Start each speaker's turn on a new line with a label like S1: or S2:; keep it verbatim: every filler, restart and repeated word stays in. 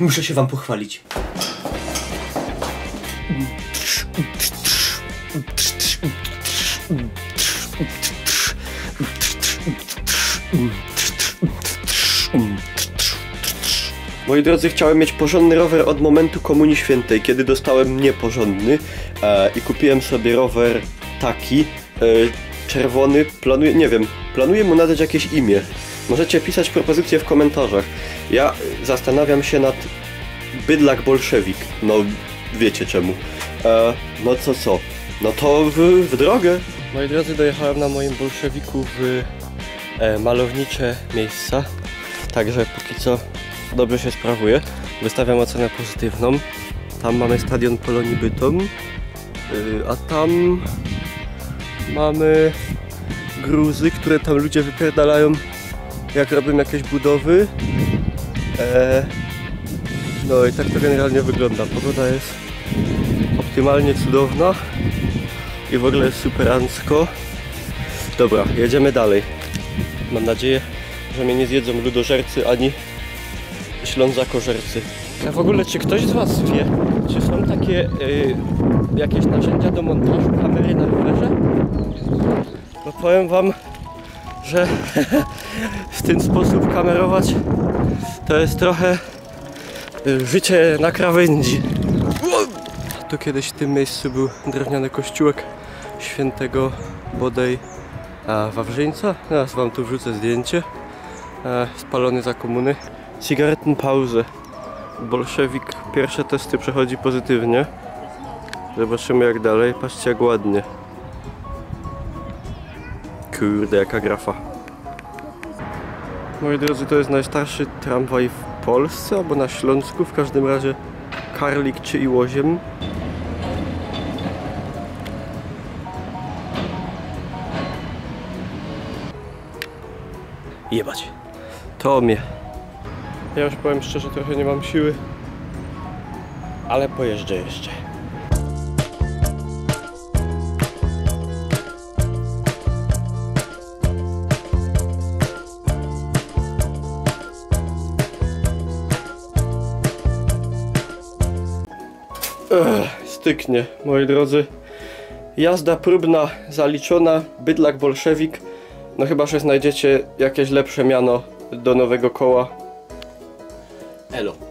S1: muszę się wam pochwalić. Moi drodzy, chciałem mieć porządny rower od momentu Komunii Świętej, kiedy dostałem nieporządny e, i kupiłem sobie rower taki, e, czerwony, planuję, nie wiem, planuję mu nadać jakieś imię. Możecie pisać propozycje w komentarzach. Ja zastanawiam się nad Bydlak Bolszewik, no wiecie czemu. E, no co co, no to w, w drogę. Moi drodzy, dojechałem na moim Bolszewiku w e, malownicze miejsca, także póki co dobrze się sprawuje. Wystawiam ocenę pozytywną. Tam mamy stadion Polonii Bytom, yy, a tam mamy gruzy, które tam ludzie wypierdalają, jak robią jakieś budowy. Eee, no i tak to generalnie wygląda. Pogoda jest optymalnie cudowna i w ogóle jest superancko. Dobra, jedziemy dalej. Mam nadzieję, że mnie nie zjedzą ludożercy ani ślązakożercy. A w ogóle, czy ktoś z was wie, czy są takie yy, jakieś narzędzia do montażu kamery na rowerze? No powiem wam, że w ten sposób kamerować to jest trochę yy, życie na krawędzi. Tu kiedyś w tym miejscu był drewniany kościółek świętego bodaj a, Wawrzyńca. Teraz wam tu wrzucę zdjęcie. E, spalony za komuny. Cigarettenpause. Bolszewik pierwsze testy przechodzi pozytywnie. Zobaczymy jak dalej. Patrzcie jak ładnie. Kurde, jaka grafa. Moi drodzy, to jest najstarszy tramwaj w Polsce albo na Śląsku. W każdym razie Karlik czy Iłoziem. Jebać. To mnie. Ja już powiem szczerze, trochę nie mam siły, ale pojeżdżę jeszcze. Ech, styknie, moi drodzy. Jazda próbna zaliczona, Bydlak Bolszewik. No chyba, że znajdziecie jakieś lepsze miano do nowego koła. Elo.